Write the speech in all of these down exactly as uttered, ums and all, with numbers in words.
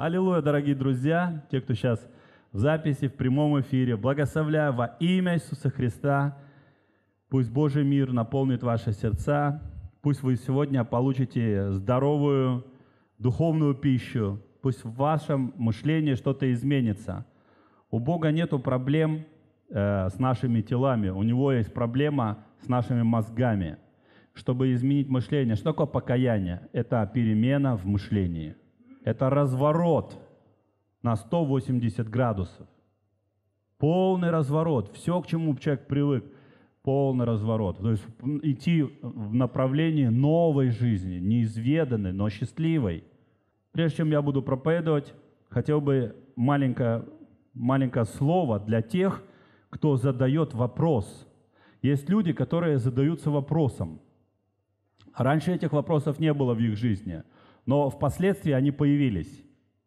Аллилуйя, дорогие друзья, те, кто сейчас в записи, в прямом эфире, благословляю во имя Иисуса Христа. Пусть Божий мир наполнит ваши сердца. Пусть вы сегодня получите здоровую духовную пищу. Пусть в вашем мышлении что-то изменится. У Бога нету проблем э, с нашими телами. У Него есть проблема с нашими мозгами. Чтобы изменить мышление. Что такое покаяние? Это перемена в мышлении. Это разворот на сто восемьдесят градусов. Полный разворот. Все, к чему человек привык, полный разворот. То есть идти в направлении новой жизни, неизведанной, но счастливой. Прежде чем я буду проповедовать, хотел бы маленькое, маленькое слово для тех, кто задает вопрос. Есть люди, которые задаются вопросом. Раньше этих вопросов не было в их жизни, но впоследствии они появились.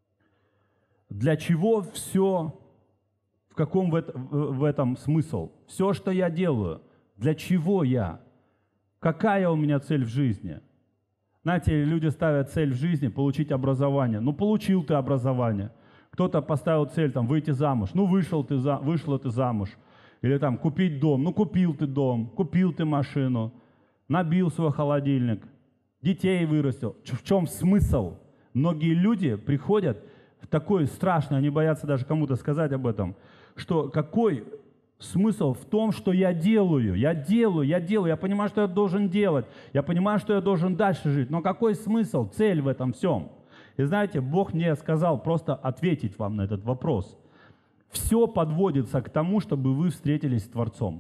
Для чего все, в каком в, это, в этом смысл? Все, что я делаю, для чего я? Какая у меня цель в жизни? Знаете, люди ставят цель в жизни получить образование. Ну, получил ты образование. Кто-то поставил цель там выйти замуж. Ну, вышел ты за, вышла ты замуж. Или там купить дом. Ну, купил ты дом, купил ты машину, набил свой холодильник, детей вырастил. В чем смысл? Многие люди приходят в такой страшный, они боятся даже кому-то сказать об этом, что какой смысл в том, что я делаю? Я делаю, я делаю, я понимаю, что я должен делать, я понимаю, что я должен дальше жить, но какой смысл, цель в этом всем? И знаете, Бог мне сказал просто ответить вам на этот вопрос. Все подводится к тому, чтобы вы встретились с Творцом.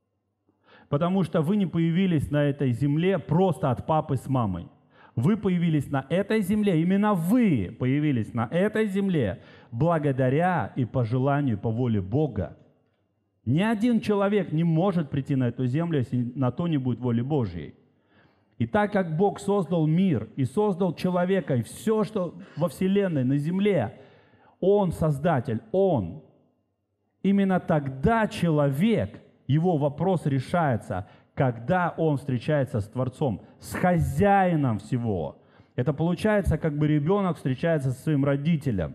Потому что вы не появились на этой земле просто от папы с мамой. Вы появились на этой земле, именно вы появились на этой земле благодаря и по желанию, по воле Бога. Ни один человек не может прийти на эту землю, если на то не будет воли Божьей. И так как Бог создал мир и создал человека, и все, что во Вселенной, на земле, Он создатель, Он. Именно тогда человек, его вопрос решается, когда он встречается с Творцом, с хозяином всего. Это получается, как бы ребенок встречается со своим родителем.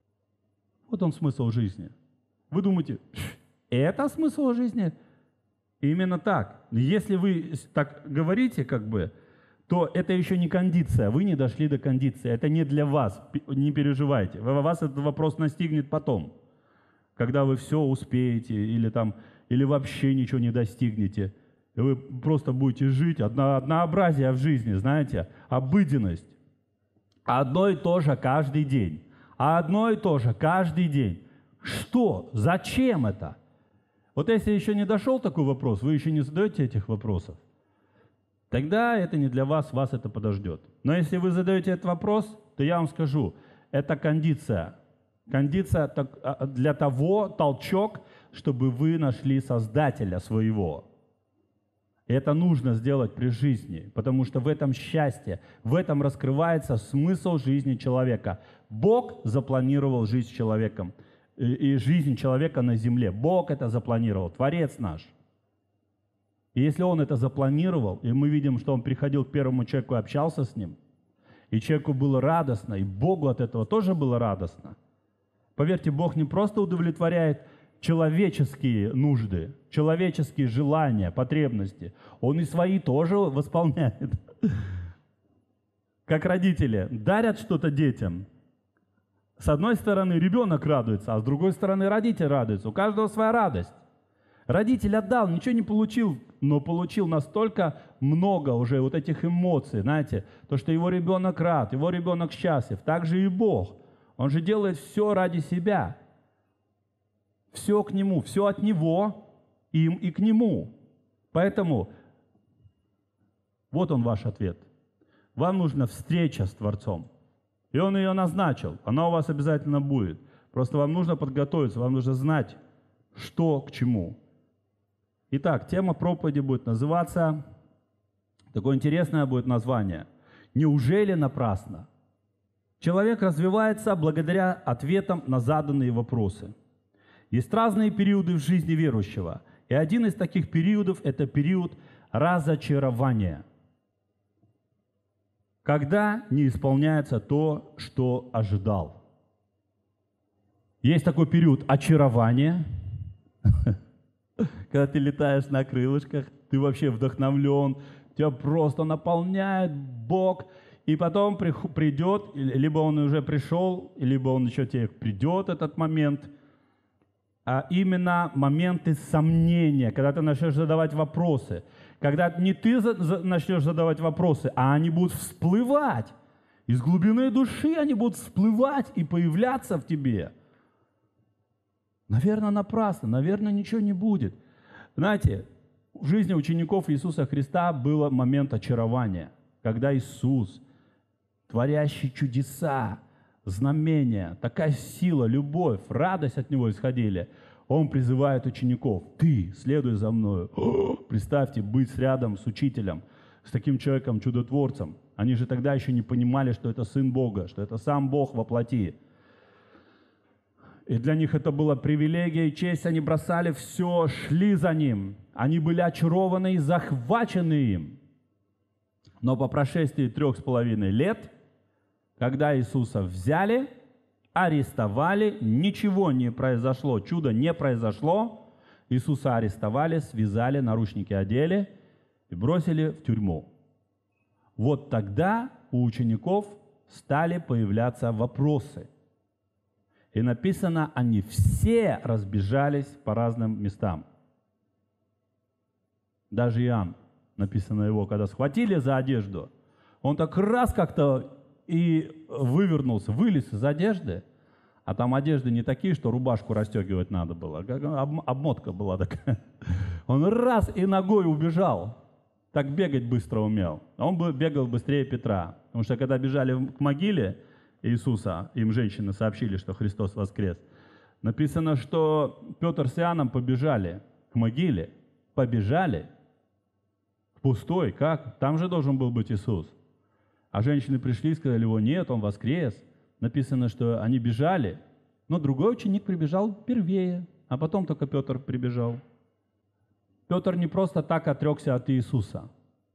Вот он смысл жизни. Вы думаете, это смысл жизни? Именно так. Если вы так говорите, как бы, то это еще не кондиция. Вы не дошли до кондиции. Это не для вас. Не переживайте. Вас этот вопрос настигнет потом. Когда вы все успеете или, там, или вообще ничего не достигнете. И вы просто будете жить, одно, однообразие в жизни, знаете, обыденность. Одно и то же каждый день. А одно и то же каждый день. Что? Зачем это? Вот если еще не дошел такой вопрос, вы еще не задаете этих вопросов, тогда это не для вас, вас это подождет. Но если вы задаете этот вопрос, то я вам скажу, это кондиция. Кондиция для того, толчок, чтобы вы нашли Создателя своего. И это нужно сделать при жизни, потому что в этом счастье, в этом раскрывается смысл жизни человека. Бог запланировал жизнь с человеком и жизнь человека на земле. Бог это запланировал, Творец наш. И если Он это запланировал, и мы видим, что Он приходил к первому человеку и общался с ним, и человеку было радостно, и Богу от этого тоже было радостно. Поверьте, Бог не просто удовлетворяет человеческие нужды, человеческие желания, потребности. Он и свои тоже восполняет. Как родители дарят что-то детям. С одной стороны ребенок радуется, а с другой стороны родитель радуется. У каждого своя радость. Родитель отдал, ничего не получил, но получил настолько много уже вот этих эмоций, знаете, то, что его ребенок рад, его ребенок счастлив. Так же и Бог. Он же делает все ради себя. Все к Нему, все от Него им и к Нему. Поэтому вот он ваш ответ. Вам нужна встреча с Творцом. И Он ее назначил. Она у вас обязательно будет. Просто вам нужно подготовиться, вам нужно знать, что к чему. Итак, тема проповеди будет называться, такое интересное будет название, «Неужели напрасно?». Человек развивается благодаря ответам на заданные вопросы. Есть разные периоды в жизни верующего, и один из таких периодов – это период разочарования, когда не исполняется то, что ожидал. Есть такой период очарования, когда ты летаешь на крылышках, ты вообще вдохновлен, тебя просто наполняет Бог, и потом придет, либо он уже пришел, либо он еще тебе придет, этот момент, а именно моменты сомнения, когда ты начнешь задавать вопросы, когда не ты начнешь задавать вопросы, а они будут всплывать, из глубины души они будут всплывать и появляться в тебе. Наверное, напрасно, наверное, ничего не будет. Знаете, в жизни учеников Иисуса Христа был момент очарования, когда Иисус, творящий чудеса, знамения, такая сила, любовь, радость от Него исходили. Он призывает учеников: ты, следуй за мною. О, представьте, быть рядом с учителем, с таким человеком, чудотворцем. Они же тогда еще не понимали, что это Сын Бога, что это сам Бог во плоти. И для них это была привилегия и честь. Они бросали все, шли за Ним. Они были очарованы и захвачены им. Но по прошествии трех с половиной лет, когда Иисуса взяли, арестовали, ничего не произошло, чудо не произошло, Иисуса арестовали, связали, наручники одели и бросили в тюрьму. Вот тогда у учеников стали появляться вопросы. И написано, они все разбежались по разным местам. Даже Иоанн, написано его, когда схватили за одежду, он так раз как-то и вывернулся, вылез из одежды, а там одежды не такие, что рубашку расстегивать надо было, как обмотка была такая. Он раз и ногой убежал, так бегать быстро умел. Он бы бегал быстрее Петра, потому что когда бежали к могиле Иисуса, им женщины сообщили, что Христос воскрес, написано, что Петр с Иоанном побежали к могиле, побежали, пустой, как? Там же должен был быть Иисус. А женщины пришли и сказали: его нет, он воскрес. Написано, что они бежали, но другой ученик прибежал первее, а потом только Петр прибежал. Петр не просто так отрекся от Иисуса.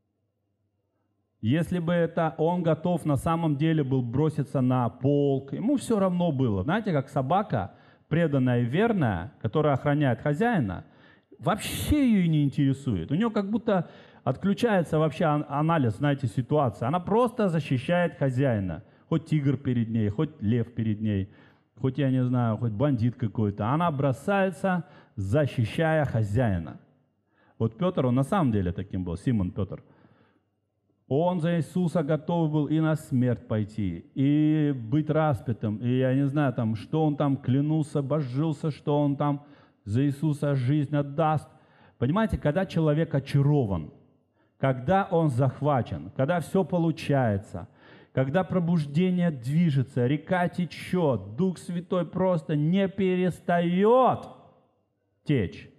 Если бы это он готов на самом деле был броситься на полк, ему все равно было. Знаете, как собака, преданная и верная, которая охраняет хозяина, вообще ее не интересует. У нее как будто отключается вообще анализ, знаете, ситуации. Она просто защищает хозяина. Хоть тигр перед ней, хоть лев перед ней, хоть, я не знаю, хоть бандит какой-то. Она бросается, защищая хозяина. Вот Петр, он на самом деле таким был, Симон Петр. Он за Иисуса готов был и на смерть пойти, и быть распятым, и я не знаю, там, что он там клянился, божился, что он там за Иисуса жизнь отдаст. Понимаете, когда человек очарован, когда он захвачен, когда все получается, когда пробуждение движется, река течет, Дух Святой просто не перестает течь.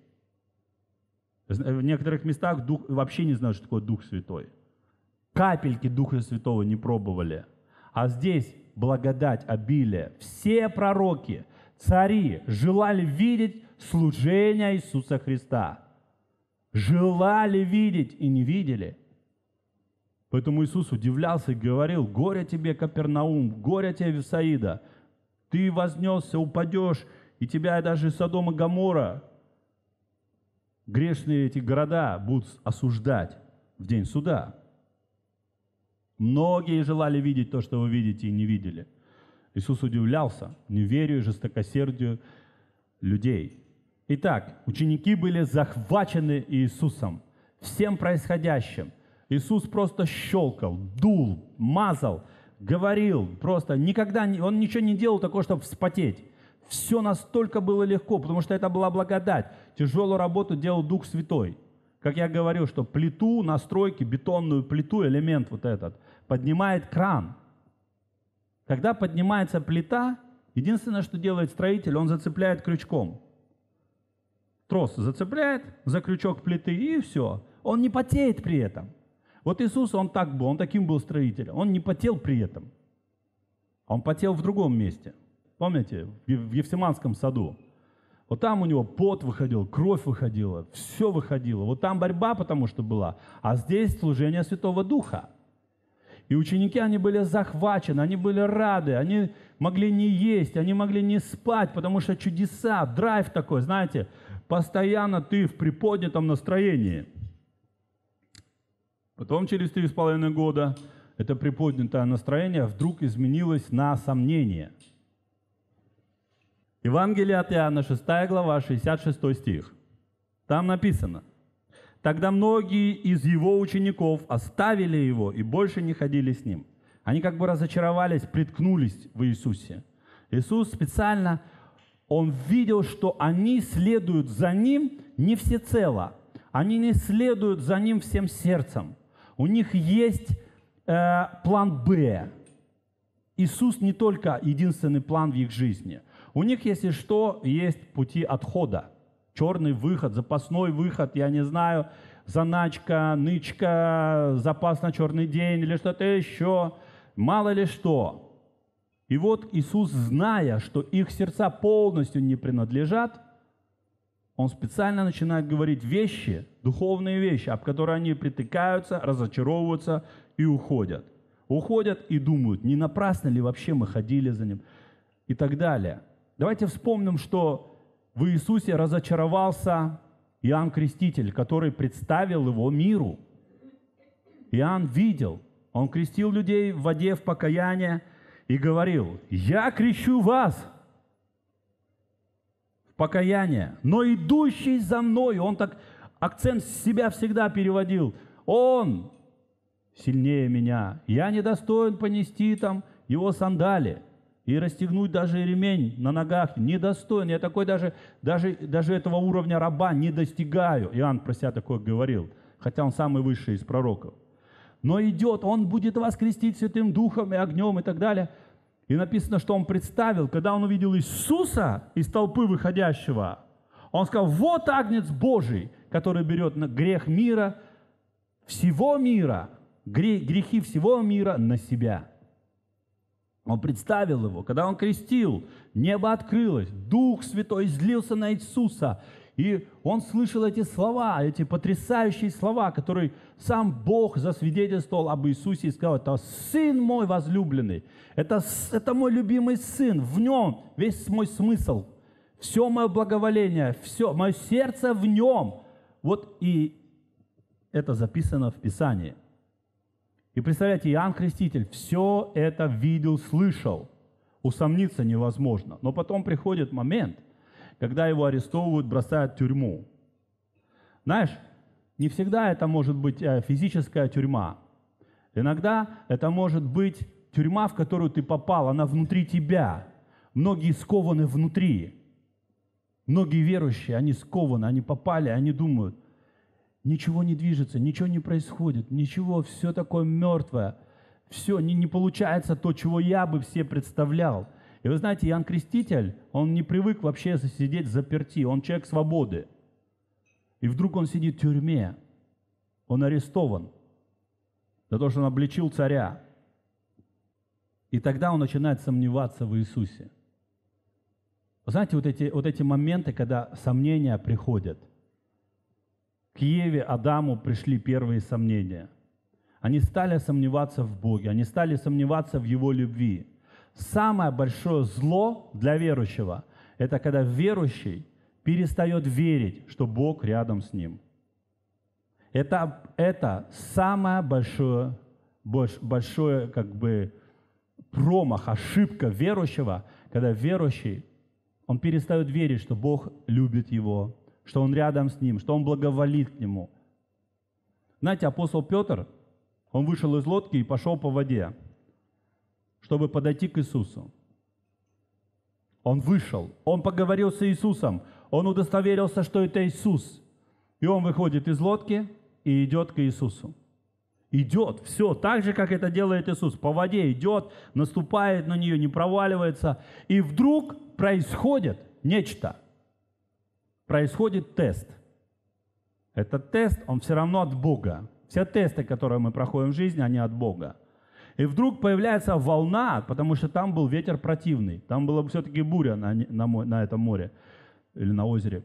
В некоторых местах дух, вообще не знают, что такое Дух Святой. Капельки Духа Святого не пробовали. А здесь благодать, обилие. Все пророки, цари желали видеть служение Иисуса Христа. Желали видеть и не видели. Поэтому Иисус удивлялся и говорил: горе тебе, Капернаум, горе тебе, Вифсаида. Ты вознесся, упадешь, и тебя даже Содом и Гоморра, грешные эти города, будут осуждать в день суда. Многие желали видеть то, что вы видите, и не видели. Иисус удивлялся неверию и жестокосердию людей. Итак, ученики были захвачены Иисусом, всем происходящим. Иисус просто щелкал, дул, мазал, говорил, просто никогда, не, он ничего не делал такого, чтобы вспотеть. Все настолько было легко, потому что это была благодать. Тяжелую работу делал Дух Святой. Как я говорил, что плиту, настройки, бетонную плиту, элемент вот этот, поднимает кран. Когда поднимается плита, единственное, что делает строитель, он зацепляет крючком. Трос зацепляет за крючок плиты, и все. Он не потеет при этом. Вот Иисус, он так был, он таким был строителем. Он не потел при этом. Он потел в другом месте. Помните, в Гефсиманском саду. Вот там у него пот выходил, кровь выходила, все выходило. Вот там борьба потому что была. А здесь служение Святого Духа. И ученики, они были захвачены, они были рады, они могли не есть, они могли не спать, потому что чудеса, драйв такой, знаете, постоянно ты в приподнятом настроении. Потом через три с половиной года это приподнятое настроение вдруг изменилось на сомнение. Евангелие от Иоанна, шестая глава, шестьдесят шестой стих. Там написано: «Тогда многие из его учеников оставили его и больше не ходили с ним». Они как бы разочаровались, приткнулись в Иисусе. Иисус специально, Он видел, что они следуют за Ним не всецело. Они не следуют за Ним всем сердцем. У них есть э, план «Б». Иисус не только единственный план в их жизни. У них, если что, есть пути отхода. Черный выход, запасной выход, я не знаю, заначка, нычка, запас на черный день или что-то еще, мало ли что. И вот Иисус, зная, что их сердца полностью не принадлежат, Он специально начинает говорить вещи, духовные вещи, об которые они притыкаются, разочаровываются и уходят. Уходят и думают, не напрасно ли вообще мы ходили за Ним и так далее. Давайте вспомним, что в Иисусе разочаровался Иоанн Креститель, который представил Его миру. Иоанн видел, он крестил людей в воде в покаяние и говорил: «Я крещу вас в покаяние, но идущий за мной», он так акцент с себя всегда переводил, «Он сильнее меня, я недостоин понести там его сандали и расстегнуть даже ремень на ногах, недостоин, я такой даже, даже, даже этого уровня раба не достигаю». Иоанн про себя такое говорил, хотя он самый высший из пророков. Но идет, он будет вас крестить Святым Духом и огнем и так далее. И написано, что он представил, когда он увидел Иисуса из толпы выходящего, он сказал: «Вот Агнец Божий, который берет на грех мира, всего мира, грехи всего мира на себя». Он представил его, когда он крестил, небо открылось, Дух Святой излился на Иисуса, и он слышал эти слова, эти потрясающие слова, которые сам Бог засвидетельствовал об Иисусе и сказал: «Это Сын мой возлюбленный, это, это мой любимый Сын, в Нем весь мой смысл, все мое благоволение, все, мое сердце в Нем». Вот и это записано в Писании. И представляете, Иоанн Креститель все это видел, слышал. Усомниться невозможно. Но потом приходит момент, когда его арестовывают, бросают в тюрьму. Знаешь, не всегда это может быть физическая тюрьма. Иногда это может быть тюрьма, в которую ты попал, она внутри тебя. Многие скованы внутри. Многие верующие, они скованы, они попали, они думают: ничего не движется, ничего не происходит, ничего, все такое мертвое, все, не, не получается то, чего я бы все представлял. И вы знаете, Иоанн Креститель, он не привык вообще сидеть заперти, он человек свободы. И вдруг он сидит в тюрьме, он арестован за то, что он обличил царя. И тогда он начинает сомневаться в Иисусе. Вы знаете, вот эти, вот эти моменты, когда сомнения приходят. К Еве, Адаму пришли первые сомнения. Они стали сомневаться в Боге, они стали сомневаться в Его любви. Самое большое зло для верующего – это когда верующий перестает верить, что Бог рядом с ним. Это, это самое большое, больш, большое как бы промах, ошибка верующего, когда верующий, он перестает верить, что Бог любит его, что Он рядом с ним, что Он благоволит к нему. Знаете, апостол Петр, он вышел из лодки и пошел по воде, чтобы подойти к Иисусу. Он вышел, он поговорил с Иисусом, он удостоверился, что это Иисус. И он выходит из лодки и идет к Иисусу. Идет, все, так же, как это делает Иисус. По воде идет, наступает на нее, не проваливается. И вдруг происходит нечто. Происходит тест. Этот тест, он все равно от Бога. Все тесты, которые мы проходим в жизни, они от Бога. И вдруг появляется волна, потому что там был ветер противный. Там была все-таки буря на, на, на этом море или на озере.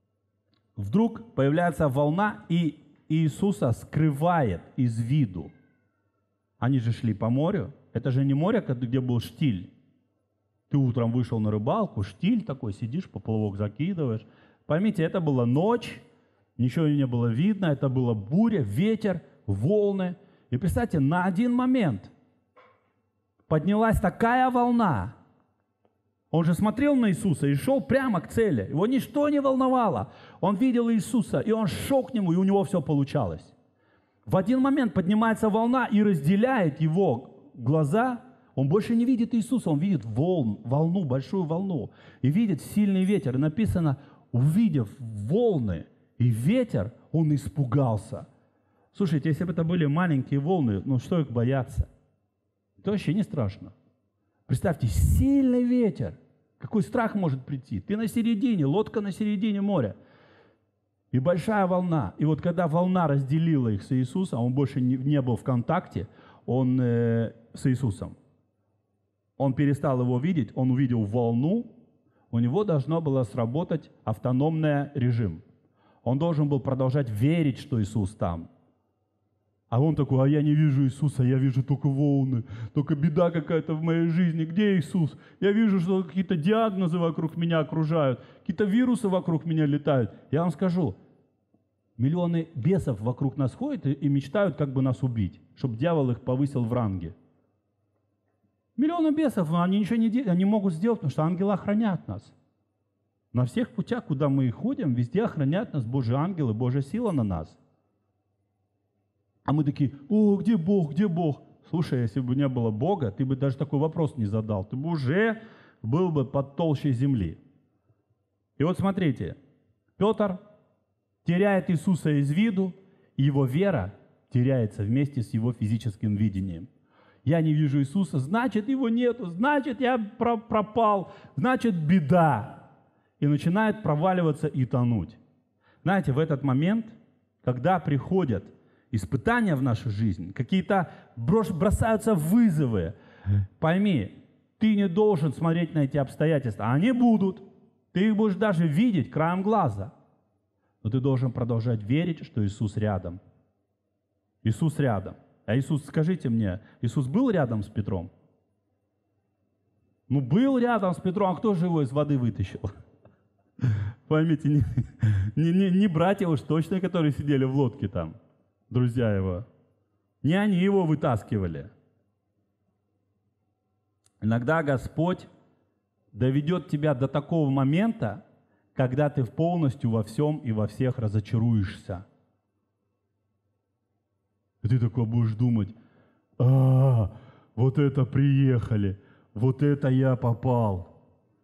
Вдруг появляется волна, и Иисуса скрывает из виду. Они же шли по морю. Это же не море, где был штиль. Ты утром вышел на рыбалку, штиль такой, сидишь, поплавок закидываешь. Поймите, это была ночь, ничего не было видно, это была буря, ветер, волны. И представьте, на один момент поднялась такая волна. Он же смотрел на Иисуса и шел прямо к цели. Его ничто не волновало. Он видел Иисуса, и он шел к нему, и у него все получалось. В один момент поднимается волна и разделяет его глаза. Он больше не видит Иисуса, он видит волн, волну, большую волну. И видит сильный ветер. И написано, увидев волны и ветер, он испугался. Слушайте, если бы это были маленькие волны, ну что их бояться? Это вообще не страшно. Представьте, сильный ветер. Какой страх может прийти? Ты на середине, лодка на середине моря. И большая волна. И вот когда волна разделила их с Иисусом, он больше не, не был в контакте он, э, с Иисусом. Он перестал его видеть, он увидел волну. У него должно было сработать автономный режим. Он должен был продолжать верить, что Иисус там. А он такой, а я не вижу Иисуса, я вижу только волны, только беда какая-то в моей жизни. Где Иисус? Я вижу, что какие-то диагнозы вокруг меня окружают, какие-то вирусы вокруг меня летают. Я вам скажу, миллионы бесов вокруг нас ходят и, и мечтают, как бы нас убить, чтобы дьявол их повысил в ранге. Миллионы бесов, но они ничего не делают, они могут сделать, потому что ангелы охранят нас. На всех путях, куда мы ходим, везде охраняют нас Божьи ангелы, Божья сила на нас. А мы такие, о, где Бог, где Бог? Слушай, если бы не было Бога, ты бы даже такой вопрос не задал. Ты бы уже был бы под толщей земли. И вот смотрите, Петр теряет Иисуса из виду, и его вера теряется вместе с его физическим видением. Я не вижу Иисуса, значит, его нету, значит, я пропал, значит, беда. И начинает проваливаться и тонуть. Знаете, в этот момент, когда приходят испытания в нашу жизнь, какие-то бросаются вызовы. Пойми, ты не должен смотреть на эти обстоятельства. Они будут. Ты их будешь даже видеть краем глаза. Но ты должен продолжать верить, что Иисус рядом. Иисус рядом. А Иисус, скажите мне, Иисус был рядом с Петром? Ну, был рядом с Петром, а кто же его из воды вытащил? Поймите, не, не, не, не братья уж точно, которые сидели в лодке там. Друзья его. Не они его вытаскивали. Иногда Господь доведет тебя до такого момента, когда ты полностью во всем и во всех разочаруешься. И ты такой будешь думать, а, вот это приехали, вот это я попал.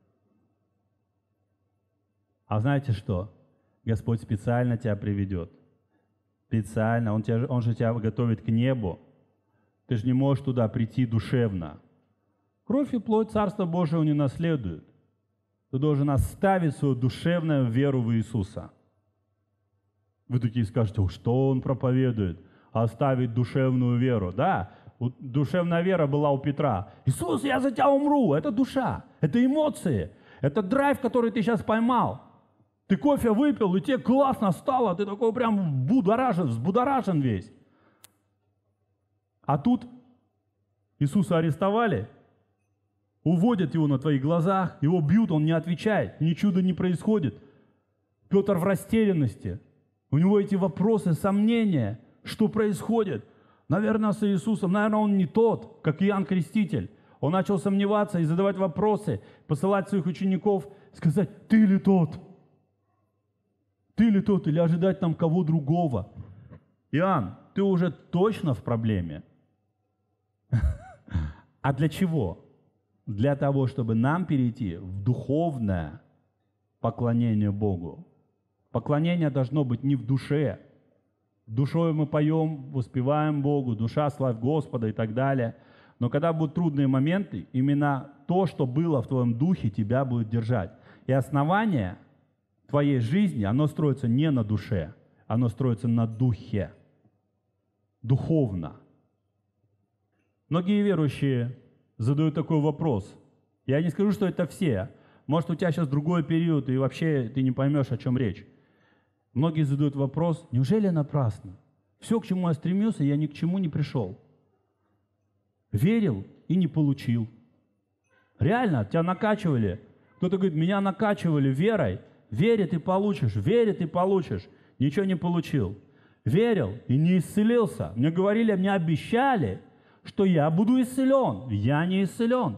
А знаете что? Господь специально тебя приведет. Специально. Он, тебя, он же тебя готовит к небу. Ты же не можешь туда прийти душевно. Кровь и плоть Царства Божьего не наследуют. Ты должен оставить свою душевную веру в Иисуса. Вы такие скажете, что он проповедует? Оставить душевную веру. Да, душевная вера была у Петра. Иисус, я за тебя умру. Это душа, это эмоции, это драйв, который ты сейчас поймал. Ты кофе выпил, и тебе классно стало, ты такой прям будоражен, взбудоражен весь. А тут Иисуса арестовали, уводят его на твоих глазах, его бьют, он не отвечает, ни чуда не происходит. Петр в растерянности, у него эти вопросы, сомнения, что происходит. Наверное, с Иисусом, наверное, он не тот, как Иоанн Креститель. Он начал сомневаться и задавать вопросы, посылать своих учеников, сказать, ты ли тот? Ты ли тот, или ожидать там кого другого? Иоанн, ты уже точно в проблеме. А для чего? Для того, чтобы нам перейти в духовное поклонение Богу. Поклонение должно быть не в душе. Душой мы поем, воспеваем Богу, душа славь Господа и так далее. Но когда будут трудные моменты, именно то, что было в твоем духе, тебя будет держать. И основание твоей жизни, оно строится не на душе, оно строится на духе, духовно. Многие верующие задают такой вопрос. Я не скажу, что это все. Может, у тебя сейчас другой период, и вообще ты не поймешь, о чем речь. Многие задают вопрос, неужели напрасно? Все, к чему я стремился, я ни к чему не пришел. Верил и не получил. Реально, тебя накачивали. Кто-то говорит, меня накачивали верой. Вере ты получишь, вере ты получишь. Ничего не получил. Верил и не исцелился. Мне говорили, мне обещали, что я буду исцелен. Я не исцелен.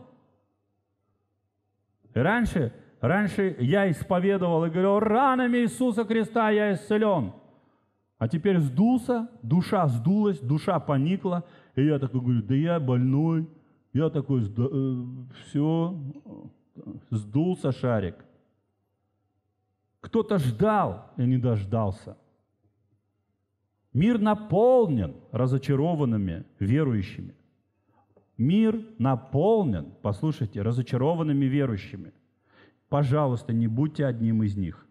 И раньше, раньше я исповедовал и говорил, ранами Иисуса Христа я исцелен. А теперь сдулся, душа сдулась, душа поникла. И я такой говорю, да я больной. Я такой, э, все, сдулся шарик. Кто-то ждал и не дождался. Мир наполнен разочарованными верующими. Мир наполнен, послушайте, разочарованными верующими. Пожалуйста, не будьте одним из них.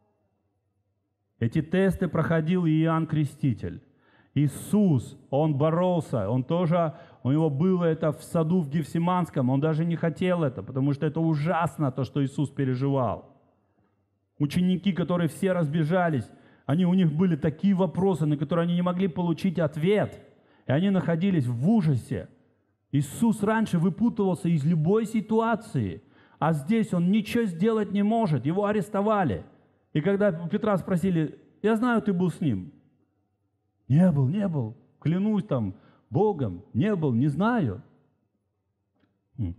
Эти тесты проходил и Иоанн Креститель. Иисус, Он боролся, Он тоже, у Него было это в саду в Гефсиманском, Он даже не хотел это, потому что это ужасно, то, что Иисус переживал. Ученики, которые все разбежались, они, у них были такие вопросы, на которые они не могли получить ответ, и они находились в ужасе. Иисус раньше выпутывался из любой ситуации, а здесь Он ничего сделать не может, Его арестовали. И когда Петра спросили, я знаю, ты был с Ним. Не был, не был, клянусь там Богом, не был, не знаю. И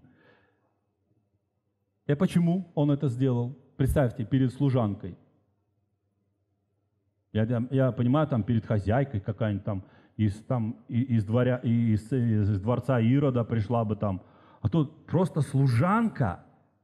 почему Он это сделал? Представьте, перед служанкой. Я, я понимаю, там перед хозяйкой какая-нибудь там из, там, из, дворя, из, из дворца Ирода пришла бы там. А тут просто служанка,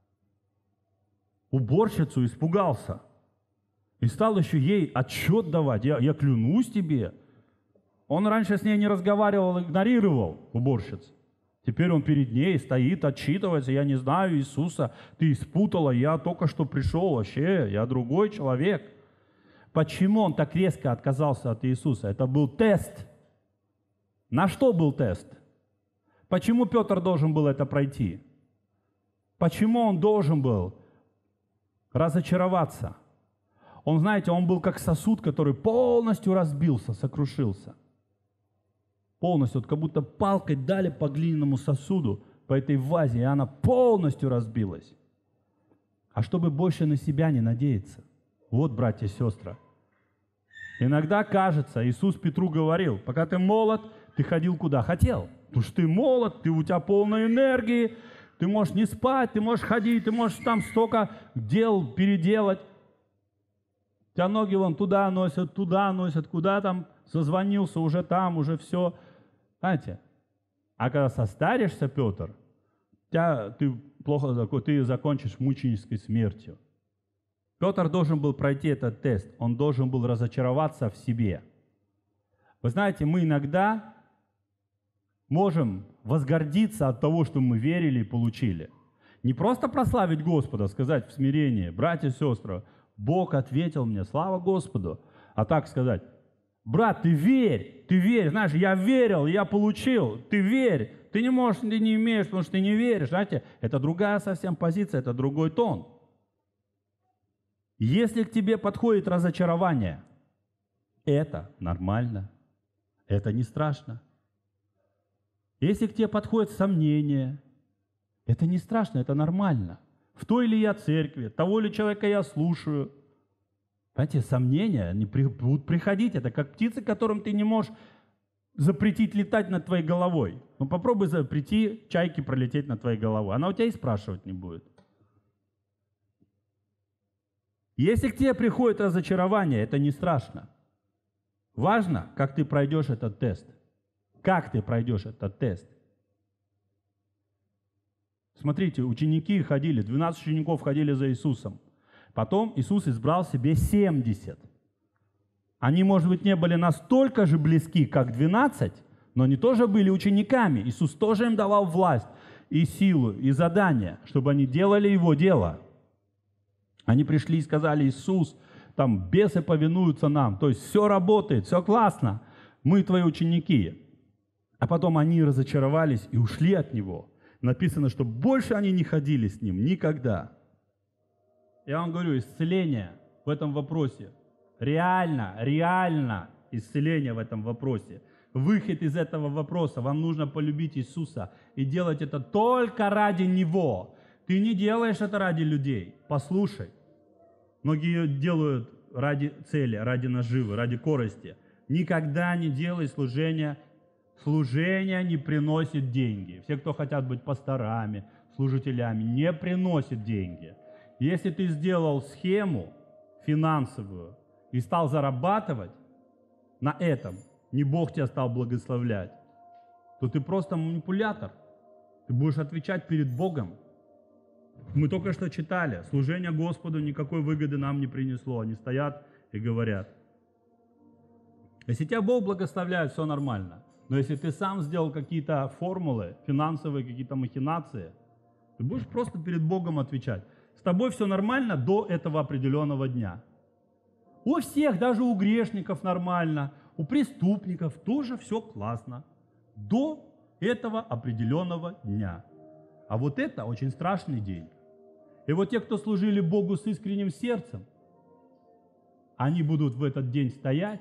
уборщицу испугался. И стал еще ей отчет давать. Я, я клянусь тебе. Он раньше с ней не разговаривал, игнорировал уборщиц. Теперь он перед ней стоит, отчитывается. Я не знаю Иисуса, ты испутала, я только что пришел вообще, я другой человек. Почему он так резко отказался от Иисуса? Это был тест. На что был тест? Почему Петр должен был это пройти? Почему он должен был разочароваться? Он, знаете, он был как сосуд, который полностью разбился, сокрушился. Полностью, вот как будто палкой дали по глиняному сосуду, по этой вазе, и она полностью разбилась. А чтобы больше на себя не надеяться. Вот, братья и сестры. Иногда кажется, Иисус Петру говорил, пока ты молод, ты ходил куда хотел. Потому что ты молод, ты, у тебя полно энергии, ты можешь не спать, ты можешь ходить, ты можешь там столько дел переделать. Тебя ноги вон туда носят, туда носят, куда там, созвонился, уже там, уже все. Знаете, а когда состаришься, Петр, тебя, ты плохо, ты закончишь мученической смертью. Петр должен был пройти этот тест, он должен был разочароваться в себе. Вы знаете, мы иногда можем возгордиться от того, что мы верили и получили. Не просто прославить Господа, сказать в смирении, братья и сестры, Бог ответил мне, слава Господу. А так сказать, брат, ты верь, ты верь, знаешь, я верил, я получил, ты верь. Ты не можешь, ты не имеешь, потому что ты не веришь. Знаете, это другая совсем позиция, это другой тон. Если к тебе подходит разочарование, это нормально, это не страшно. Если к тебе подходит сомнение, это не страшно, это нормально. В той ли я церкви, того ли человека я слушаю. Знаете, сомнения, они будут приходить. Это как птицы, которым ты не можешь запретить летать над твоей головой. Ну попробуй запрети чайке пролететь над твоей головой. Она у тебя и спрашивать не будет. Если к тебе приходит разочарование, это не страшно. Важно, как ты пройдешь этот тест. Как ты пройдешь этот тест. Смотрите, ученики ходили, двенадцать учеников ходили за Иисусом. Потом Иисус избрал себе семьдесят. Они, может быть, не были настолько же близки, как двенадцать, но они тоже были учениками. Иисус тоже им давал власть и силу, и задания, чтобы они делали Его дело. Они пришли и сказали, Иисус, там бесы повинуются нам, то есть все работает, все классно, мы твои ученики. А потом они разочаровались и ушли от Него. Написано, что больше они не ходили с Ним никогда. Я вам говорю, исцеление в этом вопросе. Реально, реально исцеление в этом вопросе. выход из этого вопроса. Вам нужно полюбить Иисуса и делать это только ради Него. Ты не делаешь это ради людей. Послушай. Многие делают ради цели, ради наживы, ради корысти. Никогда не делай служение. Служение не приносит деньги. Все, кто хотят быть пасторами, служителями, не приносит деньги. Если ты сделал схему финансовую и стал зарабатывать на этом, не Бог тебя стал благословлять, то ты просто манипулятор. Ты будешь отвечать перед Богом. Мы только что читали, служение Господу никакой выгоды нам не принесло. Они стоят и говорят. Если тебя Бог благословляет, все нормально. Но если ты сам сделал какие-то формулы, финансовые какие-то махинации, ты будешь просто перед Богом отвечать. С тобой все нормально до этого определенного дня. У всех, даже у грешников нормально, у преступников тоже все классно. До этого определенного дня. А вот это очень страшный день. И вот те, кто служили Богу с искренним сердцем, они будут в этот день стоять,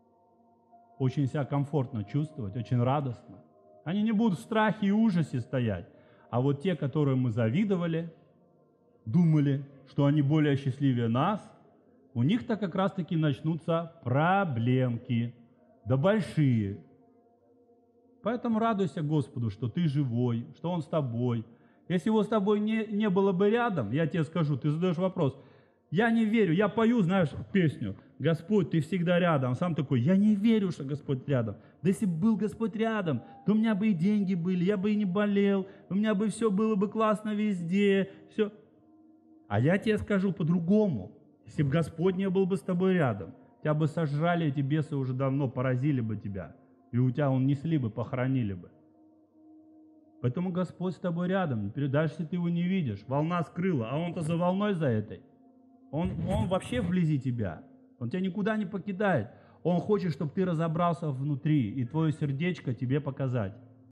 очень себя комфортно чувствовать, очень радостно. Они не будут в страхе и ужасе стоять. А вот те, которые мы завидовали, думали, что они более счастливее нас, у них-то как раз-таки начнутся проблемки, да большие. Поэтому радуйся Господу, что ты живой, что Он с тобой. Если Его с тобой не, не было бы рядом, я тебе скажу, ты задаешь вопрос, я не верю, я пою, знаешь, песню, Господь, ты всегда рядом. Сам такой, я не верю, что Господь рядом. Да если бы был Господь рядом, то у меня бы и деньги были, я бы и не болел, у меня бы все было бы классно везде, все. А я тебе скажу по-другому. Если бы Господь не был бы с тобой рядом, тебя бы сожрали эти бесы уже давно, поразили бы тебя. И у тебя он несли бы, похоронили бы. Поэтому Господь с тобой рядом. Даже если ты его не видишь, волна скрыла, а он-то за волной за этой. Он, он вообще вблизи тебя. Он тебя никуда не покидает. Он хочет, чтобы ты разобрался внутри и твое сердечко тебе показать.